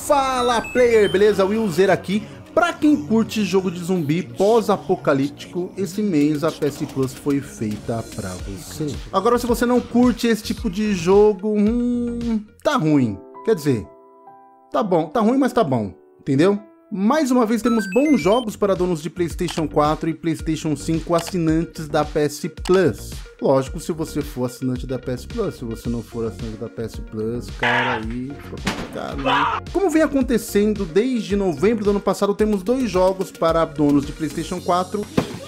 Fala player, beleza? Willzer aqui. Pra quem curte jogo de zumbi pós-apocalíptico, esse mês a PS Plus foi feita pra você. Agora, se você não curte esse tipo de jogo, tá ruim. Quer dizer, tá bom, tá ruim, mas tá bom, entendeu? Mais uma vez temos bons jogos para donos de PlayStation 4 e PlayStation 5 assinantes da PS Plus. Lógico, se você for assinante da PS Plus. Se você não for assinante da PS Plus, cara, aí fica complicado, né? Como vem acontecendo desde novembro do ano passado, temos 2 jogos para donos de PlayStation 4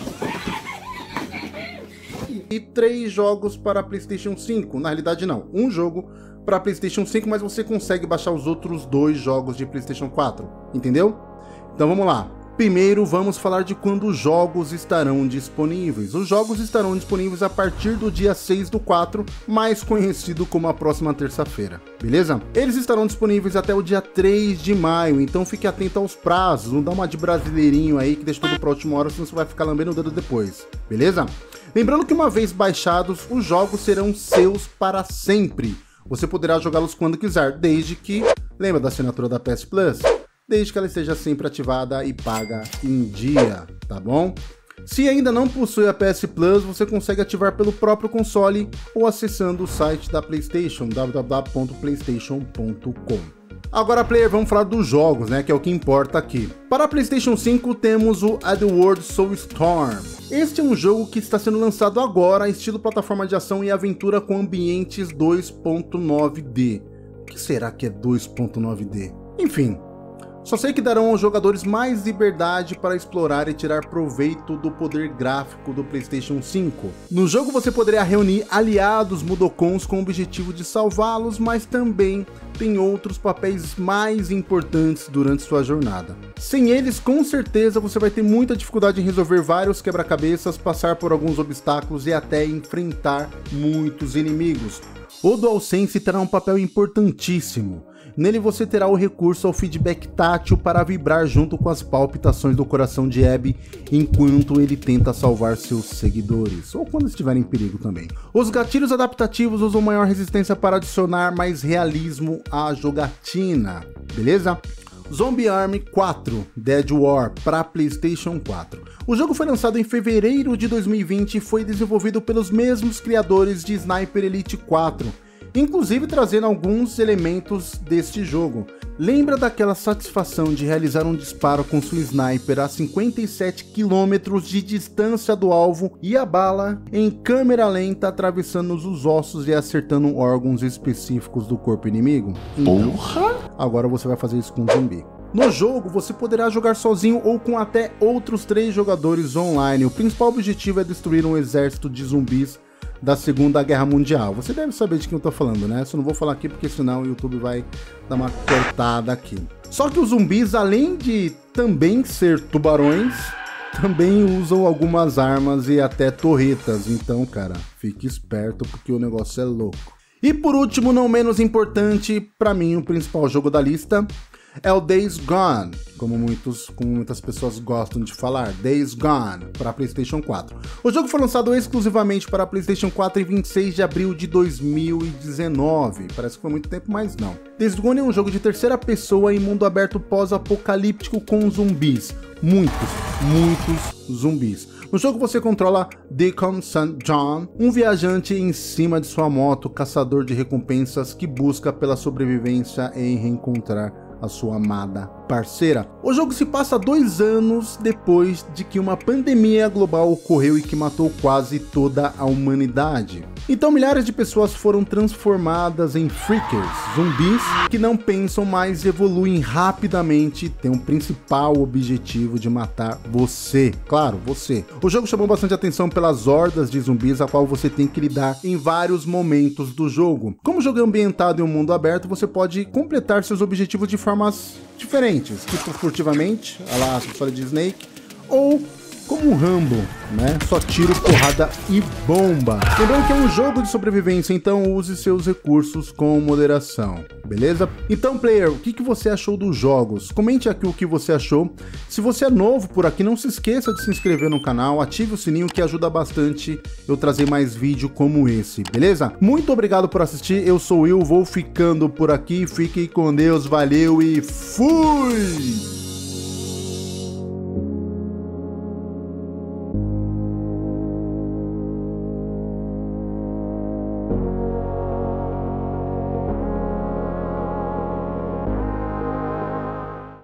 e 3 jogos para PlayStation 5. Na realidade não, um jogo para PlayStation 5, mas você consegue baixar os outros 2 jogos de PlayStation 4, entendeu? Então vamos lá. Primeiro vamos falar de quando os jogos estarão disponíveis. Os jogos estarão disponíveis a partir do dia 6/4, mais conhecido como a próxima terça-feira, beleza? Eles estarão disponíveis até o dia 3 de maio, então fique atento aos prazos, não dá uma de brasileirinho aí que deixa tudo pra última hora, senão você vai ficar lambendo o dedo depois, beleza? Lembrando que uma vez baixados, os jogos serão seus para sempre. Você poderá jogá-los quando quiser, desde que, lembra da assinatura da PS Plus? Desde que ela esteja sempre ativada e paga em dia, tá bom? Se ainda não possui a PS Plus, você consegue ativar pelo próprio console ou acessando o site da PlayStation, www.playstation.com. Agora, player, vamos falar dos jogos, né, que é o que importa aqui. Para a PlayStation 5 temos o Edward Soulstorm. Este é um jogo que está sendo lançado agora, estilo plataforma de ação e aventura com ambientes 2.9D. O que será que é 2.9D? Enfim, só sei que darão aos jogadores mais liberdade para explorar e tirar proveito do poder gráfico do PlayStation 5. No jogo você poderá reunir aliados Mudokons com o objetivo de salvá-los, mas também tem outros papéis mais importantes durante sua jornada. Sem eles, com certeza você vai ter muita dificuldade em resolver vários quebra-cabeças, passar por alguns obstáculos e até enfrentar muitos inimigos. O DualSense terá um papel importantíssimo. Nele você terá o recurso ao feedback tátil para vibrar junto com as palpitações do coração de Abby enquanto ele tenta salvar seus seguidores, ou quando estiver em perigo também. Os gatilhos adaptativos usam maior resistência para adicionar mais realismo à jogatina, beleza? Zombie Army 4 Dead War para PlayStation 4. O jogo foi lançado em fevereiro de 2020 e foi desenvolvido pelos mesmos criadores de Sniper Elite 4, inclusive trazendo alguns elementos deste jogo. Lembra daquela satisfação de realizar um disparo com sua sniper a 57 km de distância do alvo e a bala em câmera lenta atravessando os ossos e acertando órgãos específicos do corpo inimigo? Então, agora você vai fazer isso com um zumbi. No jogo, você poderá jogar sozinho ou com até outros 3 jogadores online. O principal objetivo é destruir um exército de zumbis da Segunda Guerra Mundial. Você deve saber de quem eu tô falando, né? Só não vou falar aqui porque senão o YouTube vai dar uma cortada aqui. Só que os zumbis, além de também ser tubarões, também usam algumas armas e até torretas. Então, cara, fique esperto porque o negócio é louco. E por último, não menos importante, pra mim, o principal jogo da lista é o Days Gone, como muitas pessoas gostam de falar, Days Gone, para PlayStation 4. O jogo foi lançado exclusivamente para PlayStation 4 em 26 de abril de 2019. Parece que foi muito tempo, mas não. Days Gone é um jogo de terceira pessoa em mundo aberto pós-apocalíptico com zumbis. Muitos zumbis. No jogo você controla Deacon St. John, um viajante em cima de sua moto, caçador de recompensas que busca pela sobrevivência e reencontrar a sua amada parceira. O jogo se passa 2 anos depois de que uma pandemia global ocorreu e que matou quase toda a humanidade. Então milhares de pessoas foram transformadas em freakers, zumbis que não pensam mais e evoluem rapidamente e têm um principal objetivo de matar você. Claro, você. O jogo chamou bastante atenção pelas hordas de zumbis a qual você tem que lidar em vários momentos do jogo. Como o jogo é ambientado em um mundo aberto, você pode completar seus objetivos de formas diferentes, tipo furtivamente, a lá a história de Snake, ou como um Rambo, né? Só tiro, porrada e bomba. Lembrando que é um jogo de sobrevivência, então use seus recursos com moderação, beleza? Então, player, o que você achou dos jogos? Comente aqui o que você achou. Se você é novo por aqui, não se esqueça de se inscrever no canal, ative o sininho que ajuda bastante eu trazer mais vídeo como esse, beleza? Muito obrigado por assistir, eu sou o Will, vou ficando por aqui, fiquem com Deus, valeu e fui!